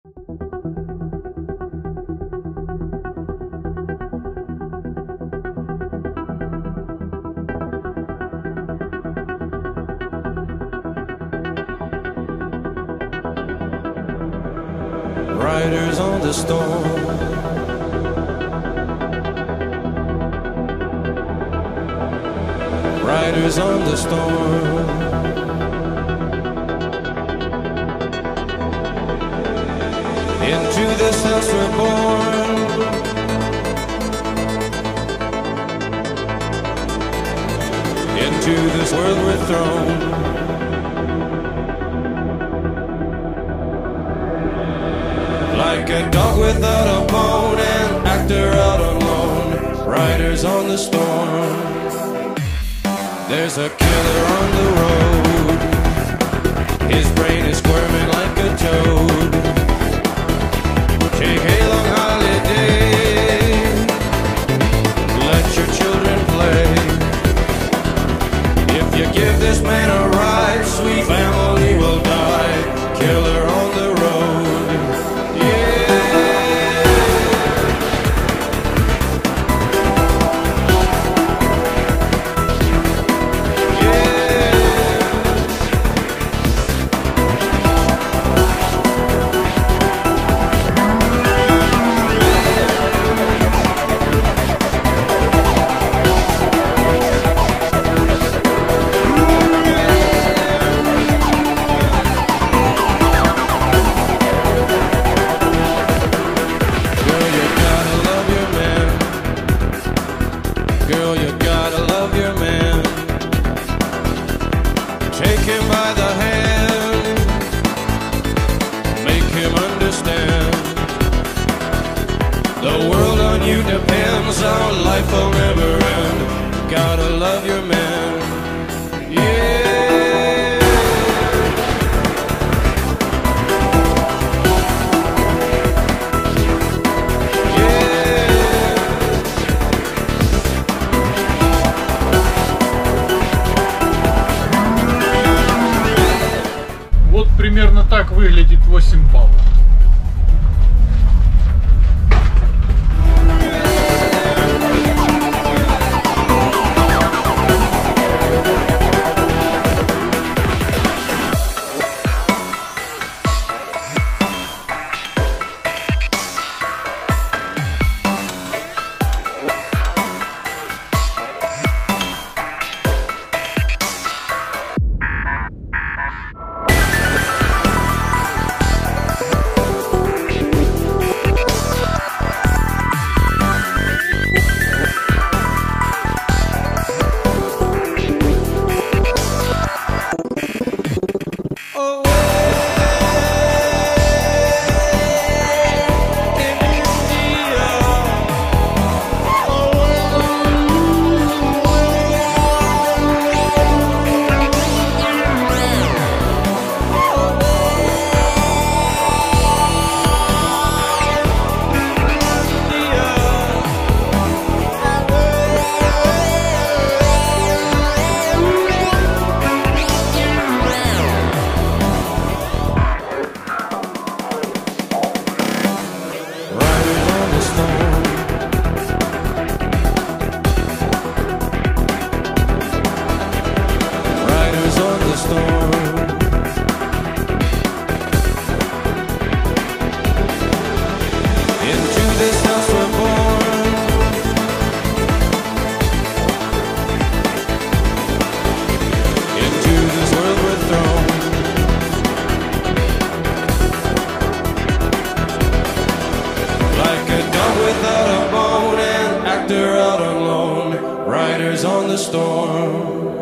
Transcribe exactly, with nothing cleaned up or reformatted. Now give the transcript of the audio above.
Riders on the storm, riders on the storm. Into this house we're born, into this world we're thrown. Like a dog without a bone, an actor out alone, riders on the storm. There's a killer on the road, his brain is squirming like a toad. Take a long holiday, let your children play. If you give this man a ride, sweet family will die. Killer on the road. Girl, you gotta love your man. Take him by the hand, make him understand. The world on you depends, our life will never end. Gotta love your man, yeah. Вот примерно так выглядит восемь баллов. Out alone, riders on the storm.